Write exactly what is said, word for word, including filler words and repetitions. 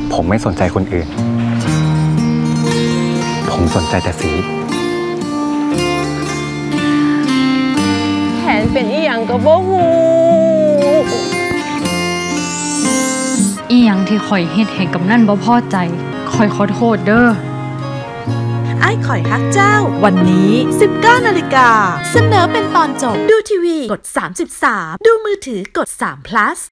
ผมไม่สนใจคนอื่นผมสนใจแต่สีแผนเป็นอีหยังก็บ่ฮู้อีหยังที่ข่อยเฮ็ดให้กำนันบ่พอใจข่อยขอโทษเด้อไอ้ข่อยฮักเจ้าวันนี้ สิบเก้านาฬิกาเสนอเป็นตอนจบดูทีวีกดสามสิบสามดูมือถือกดสาม plus